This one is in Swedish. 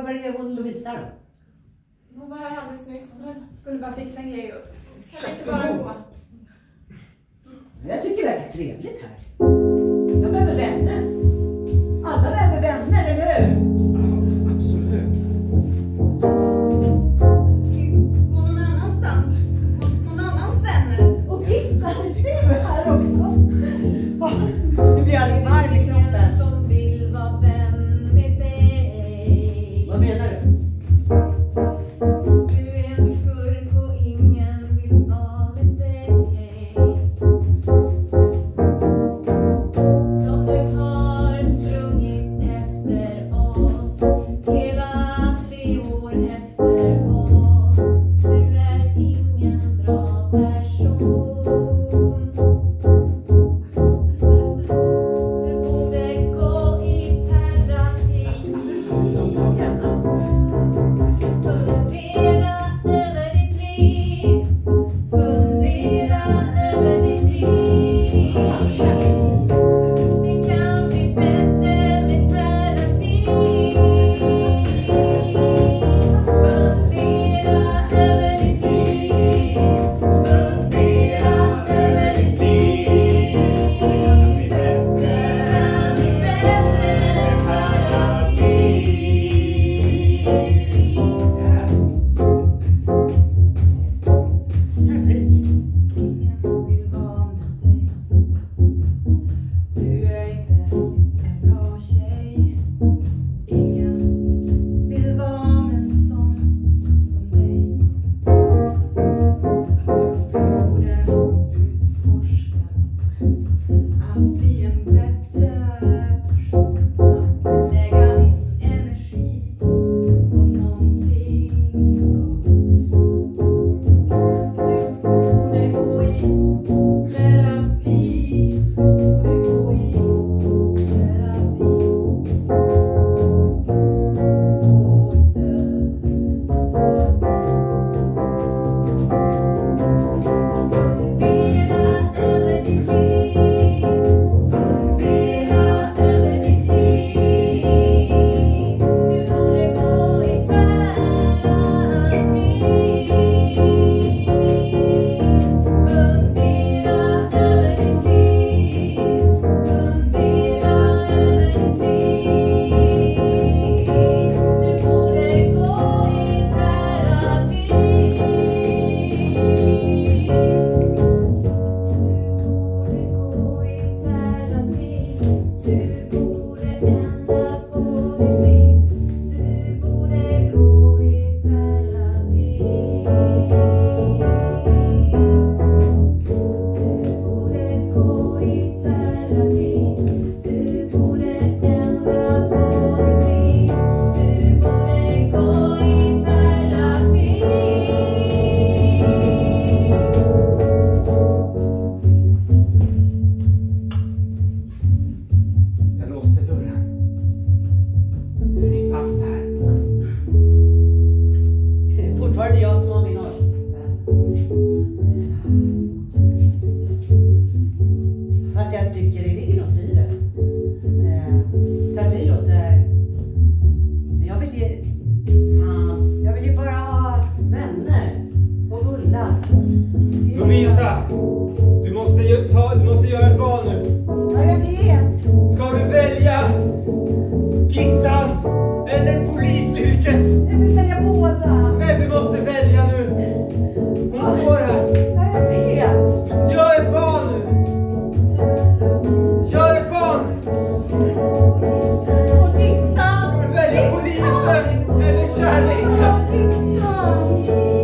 var är hon Lovisa då? Hon var här alldeles nyss. Men kunde bara fixa en grej upp. Kan vi inte Köpte bara hon? gå? Jag tycker det verkar trevligt här. Jag behöver vänner. Alla behöver vänner, eller hur? Ja, absolut. Gå någon annanstans. Någon annans vänner. Och titta, du är här också. Nu blir jag alldeles varm i kroppen. Som vill vara vän med dig. Vad menar du? Du är en skurk och ingen vill vara med dig. Som du har sprungit efter oss hela 3 år efter oss. Du är ingen bra person. Du borde gå i terapi. Fundera över ditt liv. Fundera över ditt liv. Det kan bli bättre med terapi. Fundera över ditt liv. Fundera över ditt liv. Det kan bli bättre med terapi. Ingen vill vara med dig. Du är inte en bra tjej. Ingen vill vara med en sån som dig. Du borde utforska att bli en bättre person. Att lägga din energi på någonting gott. Du borde gå i terapi. Du borde gå i terapi. Fundera över ditt liv. Fundera över ditt liv. Du borde gå i terapi. Fundera över ditt liv. Fundera över ditt liv. Du borde gå i terapi. Du borde ändra på ditt liv. Du borde gå i terapi. Du borde gå i terapi. Du borde ändra på ditt liv. Du borde gå i terapi. Jag låste dörren. Nu är ni fast här. Det är fortfarande jag som har min årsdag. Fast jag tycker det ligger något i det. Terapi låter... Men jag vill ju... Fan, jag vill ju bara ha vänner och bullar. Lovisa, du måste göra ett val nu. Ja, jag vet. Ska du välja Gittan eller polisyrket? Jag vill välja båda. Nej, du måste välja nu. Hon står här. Ja, jag vet. Gör ett val nu. Gör ett val. Och titta. Ska du välja polisen eller kärleken? Titta.